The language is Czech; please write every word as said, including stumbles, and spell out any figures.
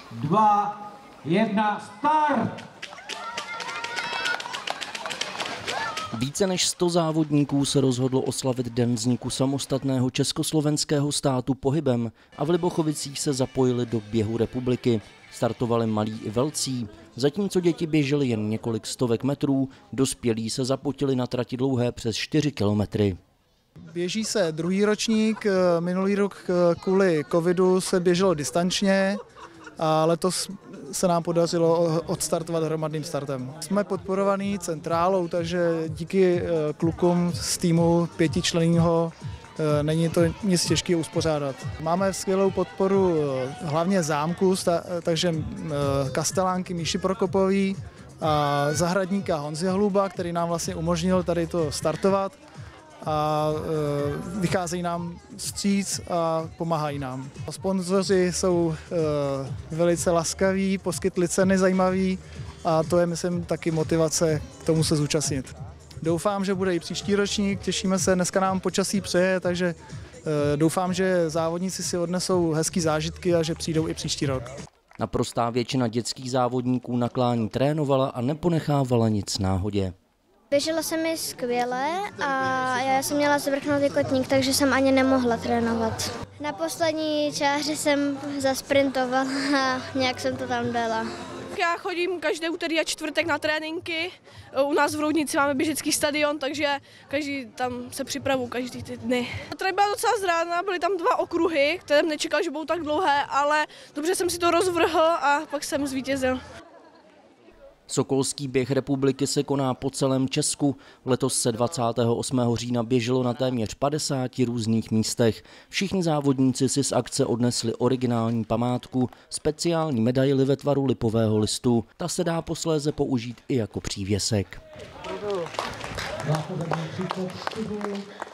dva, jedna, start! Více než sto závodníků se rozhodlo oslavit den vzniku samostatného československého státu pohybem a v Libochovicích se zapojili do běhu republiky. Startovali malí i velcí. Zatímco děti běžely jen několik stovek metrů, dospělí se zapotili na trati dlouhé přes čtyři kilometry. Běží se druhý ročník, minulý rok kvůli covidu se běželo distančně a letos se nám podařilo odstartovat hromadným startem. Jsme podporovaní centrálou, takže díky klukům z týmu pětičlenného není to nic těžkého uspořádat. Máme skvělou podporu hlavně zámku, takže kastelánky Míši Prokopový a zahradníka Honzi Hluba, který nám vlastně umožnil tady to startovat a vycházejí nám vstříc a pomáhají nám. Sponzoři jsou velice laskaví, poskytli ceny zajímavý a to je, myslím, taky motivace k tomu se zúčastnit. Doufám, že bude i příští ročník, těšíme se, dneska nám počasí přeje, takže doufám, že závodníci si odnesou hezký zážitky a že přijdou i příští rok. Naprostá většina dětských závodníků na klání trénovala a neponechávala nic náhodě. Běželo se mi skvěle a já jsem měla zvrchnout kotník, takže jsem ani nemohla trénovat. Na poslední čáře jsem zasprintovala a nějak jsem to tam dala. Já chodím každé úterý a čtvrtek na tréninky. U nás v Roudnici máme běžecký stadion, takže každý tam se připravuju každý ty dny. Trať byla docela zrádná, byly tam dva okruhy, které jsem nečekal, že budou tak dlouhé, ale dobře jsem si to rozvrhl a pak jsem zvítězil. Sokolský běh republiky se koná po celém Česku. Letos se dvacátého osmého října běželo na téměř padesáti různých místech. Všichni závodníci si z akce odnesli originální památku, speciální medaili ve tvaru lipového listu. Ta se dá posléze použít i jako přívěsek.